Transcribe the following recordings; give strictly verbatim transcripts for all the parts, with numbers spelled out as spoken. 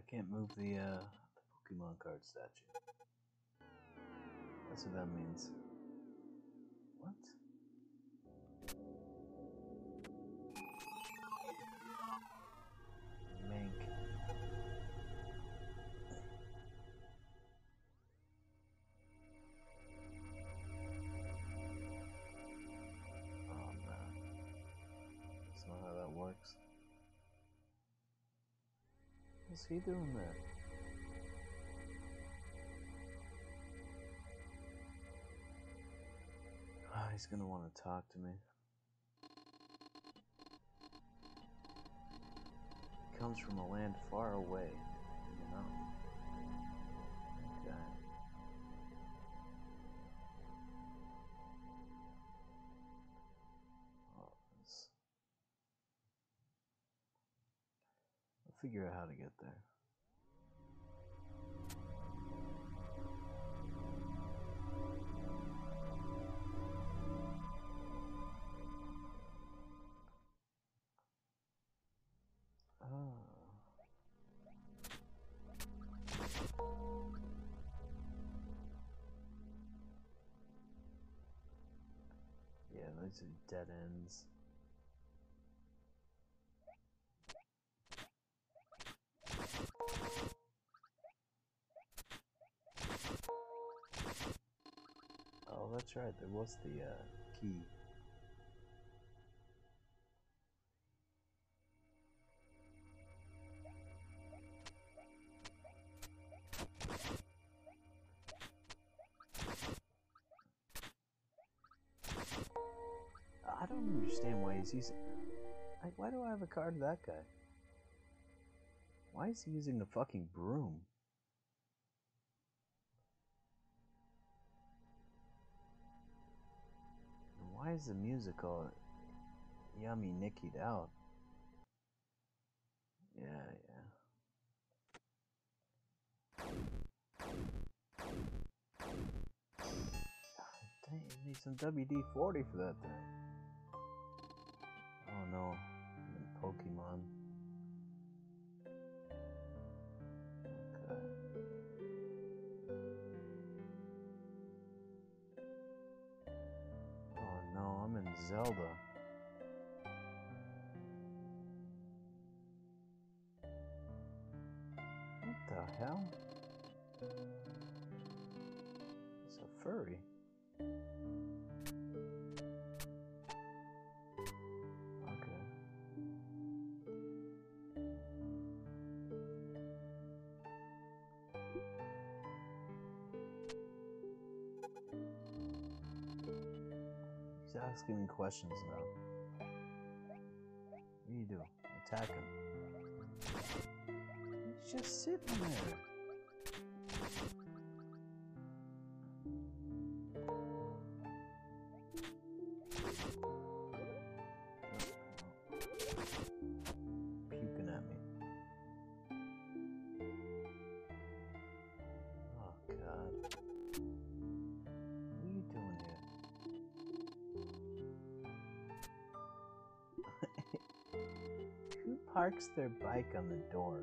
can't move the, uh, the Pokemon card statue. That's what that means. What? Mank. Oh man. That's not how that works. What's he doing there? Ah, he's gonna want to talk to me. He comes from a land far away, you know? Okay. Oh, this... I'll figure out how to get there. Yeah, those are dead ends. Oh, that's right, there was the uh, key. I don't understand why he's using... Like, why do I have a card of that guy? Why is he using a fucking broom? And why is the music all yummy nickied out? Yeah, yeah. Dang, you need some W D forty for that thing. Oh no, Pokemon. Okay. Oh no, I'm in Zelda. What the hell? It's a furry. He's asking me questions now. What do you do? Attack him. He's just sitting there. Puking at me. Oh god. What are you doing here? Who parks their bike on the door?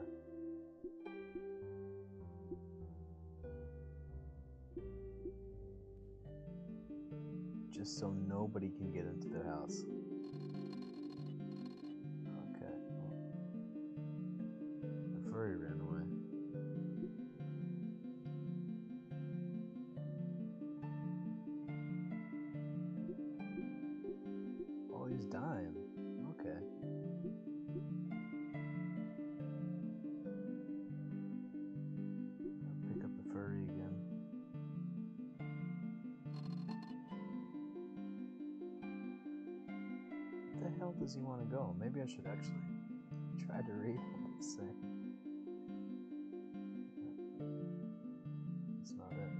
Just so nobody can get into their house. Okay. The furry ran away. Oh, he's dying. Okay. I'll pick up the furry again. Where the hell does he want to go? Maybe I should actually try to read what he's saying. That's not it.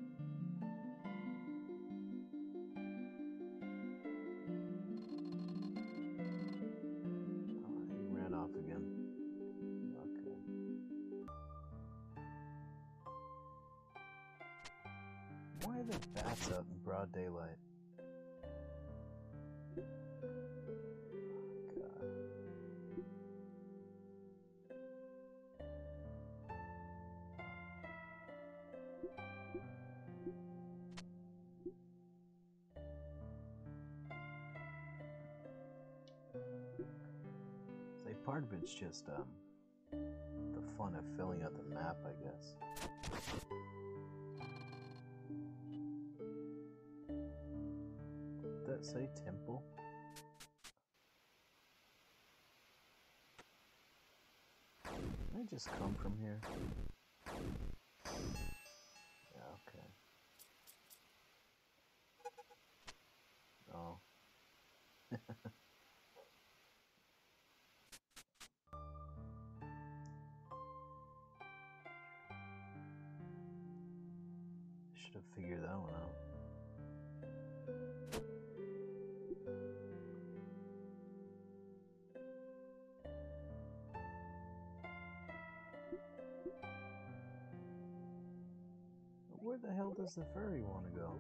Oh, he ran off again. Okay. Why are there bats out in broad daylight? part of it's just um, the fun of filling out the map, I guess. Did that say temple? Can I just come from here? Yeah, okay. Oh. Should have figured that one out. Where the hell does the furry want to go?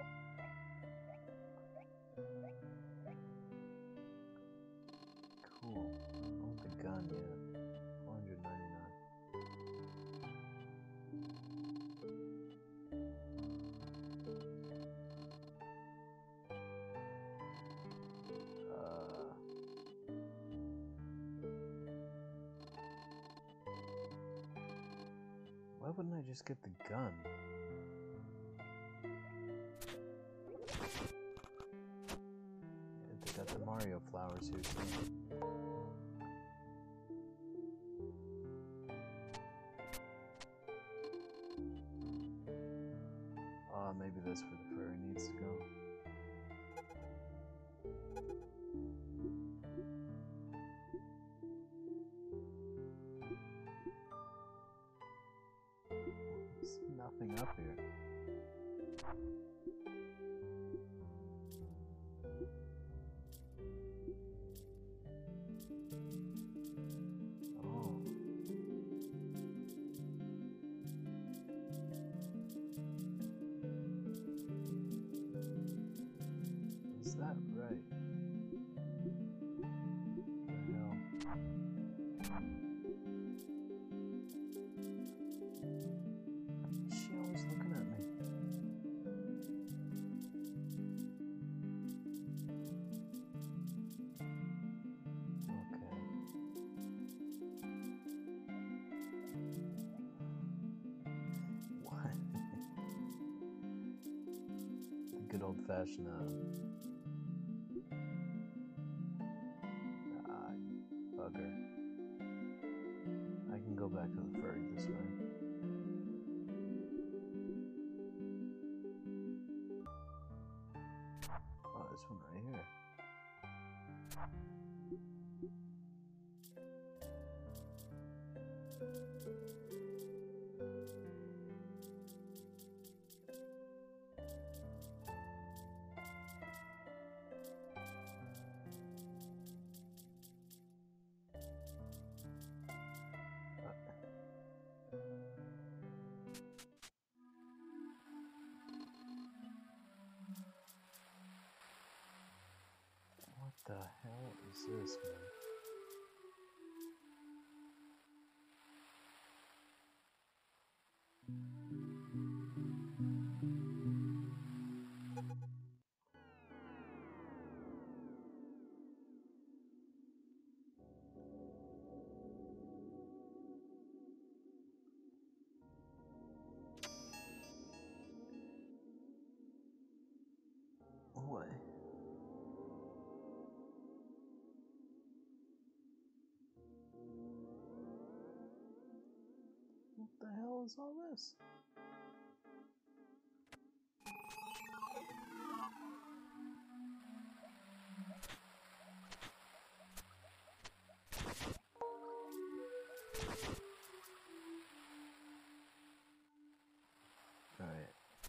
Cool. I want the gun, yeah. four hundred ninety-nine. Uh, why wouldn't I just get the gun? Yeah, they got the Mario flowers here too. Ah, uh, maybe that's where the furry needs to go. There's nothing up here. Oh. Is that right? What the hell? Is she always looking at me? Okay. What? The good old-fashioned, uh... ah, bugger. I can go back to the furry this way. Oh, this one right here. What the hell is this, man? What? What the hell is all this? Alright.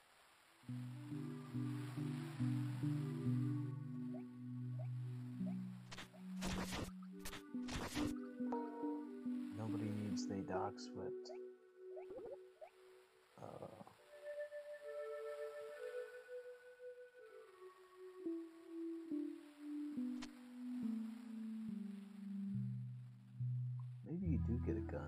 Nobody needs they dock swept. Uh, maybe you do get a gun.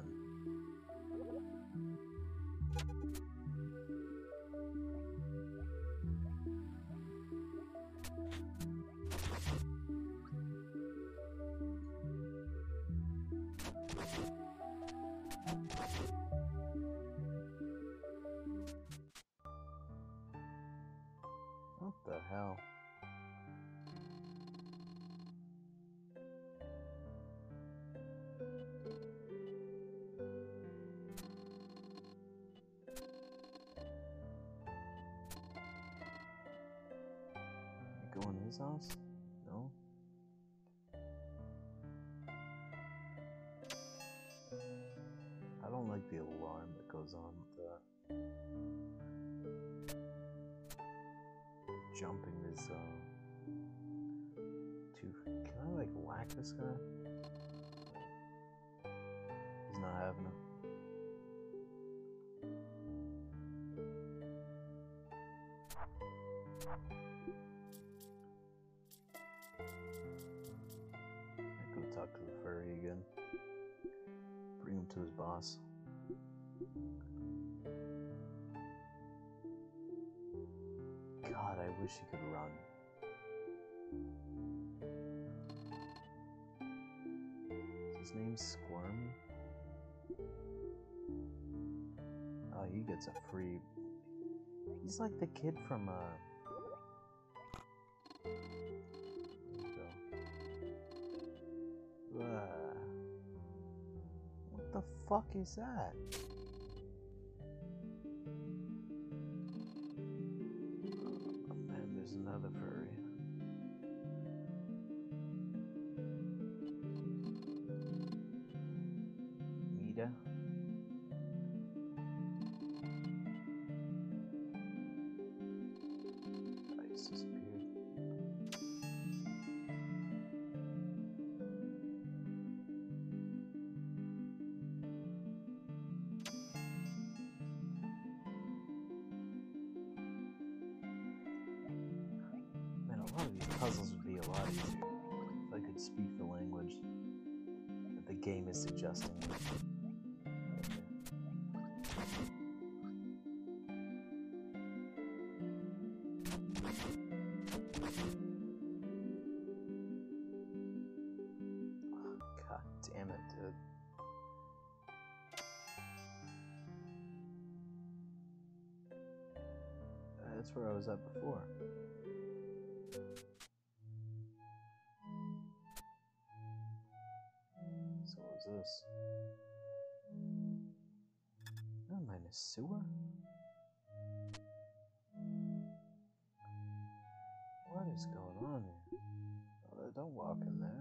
his house? No? I don't like the alarm that goes on with that. Jumping is, uh... too... Can I, like, whack this guy? He's not having it. I go talk to the furry again. Bring him to his boss. God, I wish he could run. His name's Squirmy? Oh, he gets a free... He's like the kid from, uh... Uh, what the fuck is that? Oh man, there's another furry. Mita? Ice disappeared. Man, a lot of these puzzles would be a lot easier if I could speak the language that the game is suggesting. God damn it, dude. That's where I was at before. So what was this? Oh, mine is sewer? What is going on here? Oh, don't walk in there.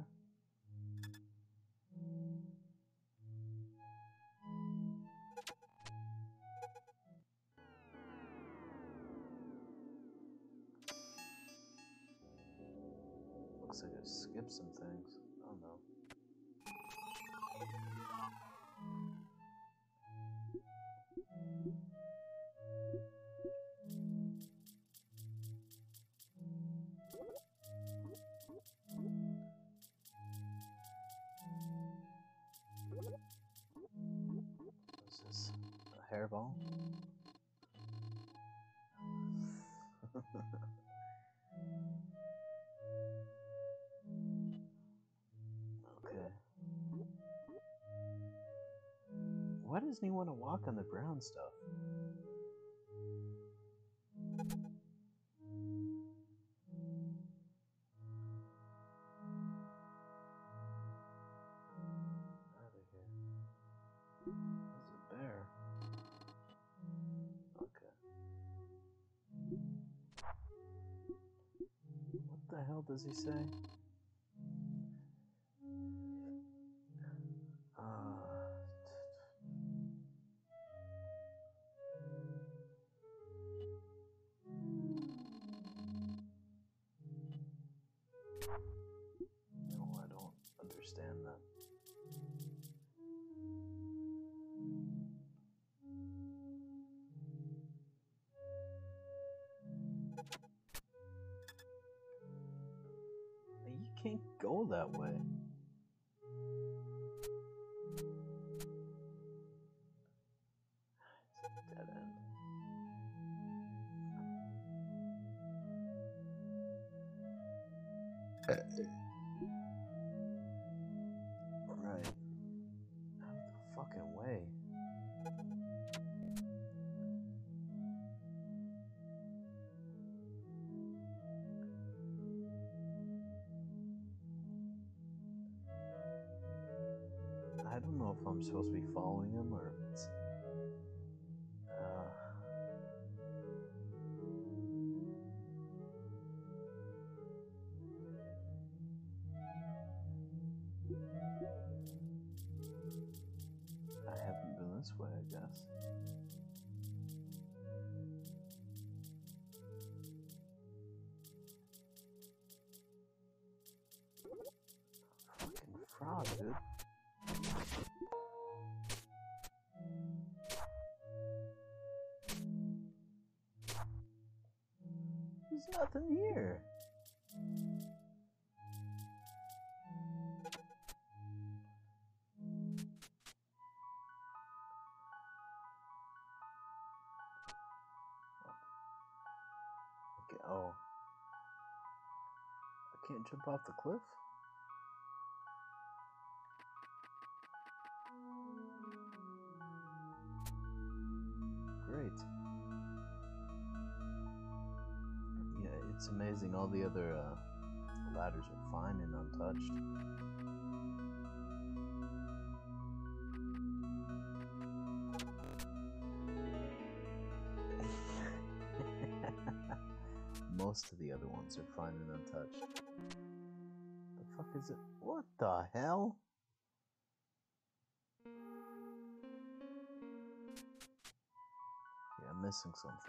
Looks like I skipped some things. I don't know. What's this? A hairball? Okay. Why doesn't he want to walk on the brown stuff? Out of here. There's a bear. Okay. What the hell does he say? Uh, no, I don't understand that. You can't go that way. It's a dead end. Right. Out of the fucking way. I don't know if I'm supposed to be following him or if it's... Uh... frog, dude. There's nothing here. Okay, oh. I can't jump off the cliff? Great. Yeah, it's amazing. All the other uh, ladders are fine and untouched. Most of the other ones are fine and untouched. The fuck is it? What the hell? Yeah, I'm missing something.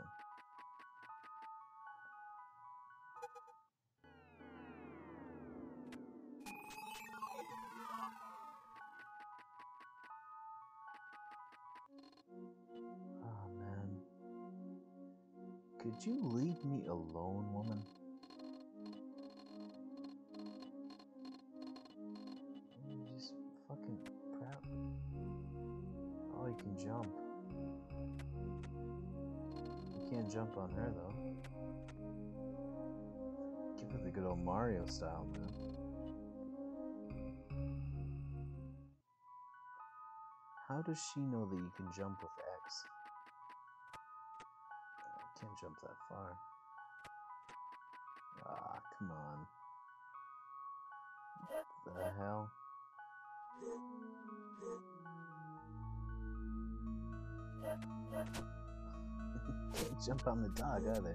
Oh man. Could you leave me alone, woman? You're just fucking proud. Oh, you can jump. You can't jump on her though. Give her the good old Mario style, man. How does she know that you can jump with X? I can't jump that far. Ah, come on. What the hell? Can't jump on the dog either.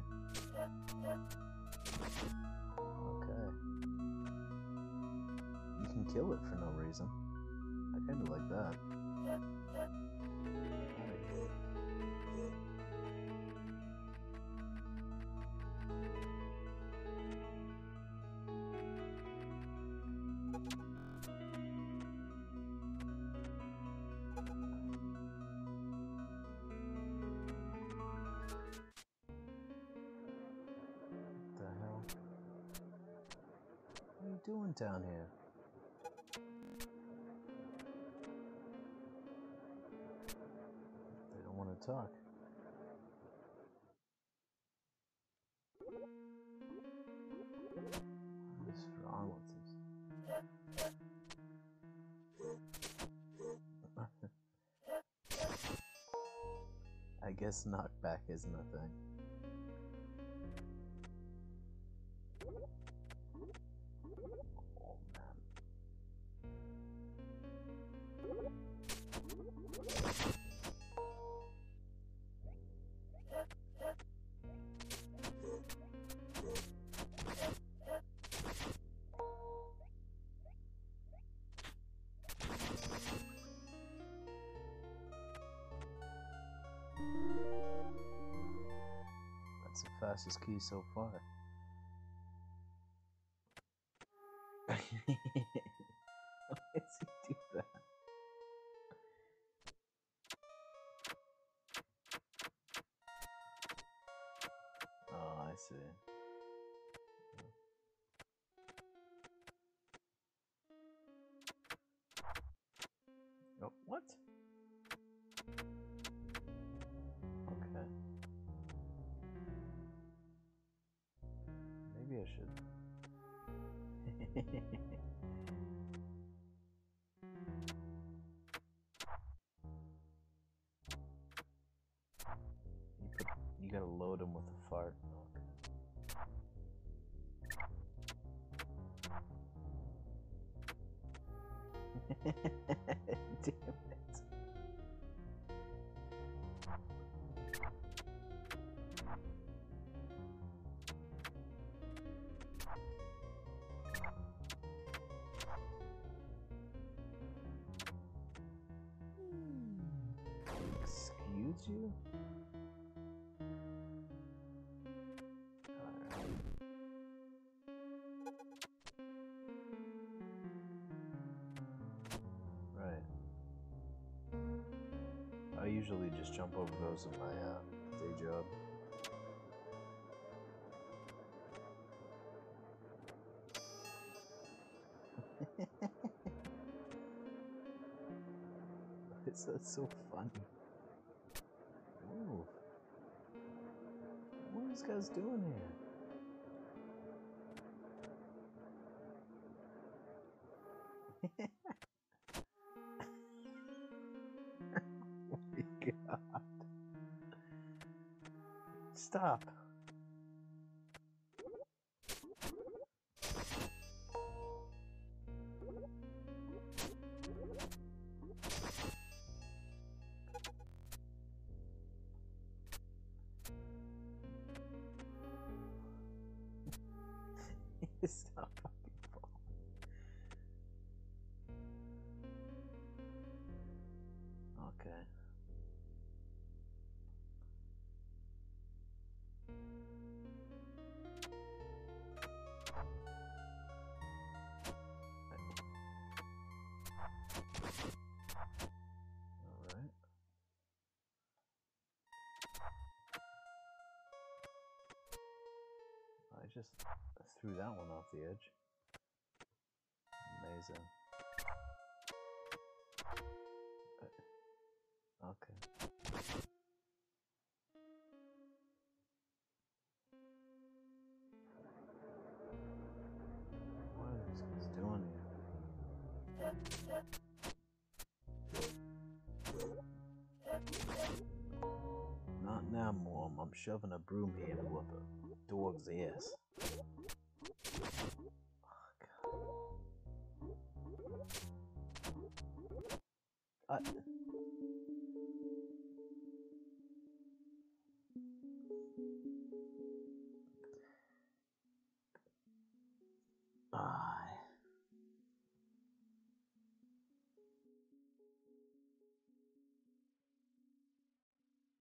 Okay. You can kill it for no reason. I kinda like that. What are you doing down here? They don't want to talk. What is wrong with this? I guess knockback isn't a thing. That's the fastest key so far. Why does he do that? Oh, I see. Oh, what? Okay. Maybe I should. you, put, you gotta load him with a fart. Okay. Damn it. Excuse you? Alright. usually just jump over those in my uh, day job. It's that's so funny. Ooh. What are these guys doing here? Oh my god. Stop. Stop fucking falling. Okay. Alright. I just threw that one off the edge. Amazing. Okay. What are these guys doing here? Not now, Mom. I'm shoving a broom handle up a dog's ass. Oh, God. I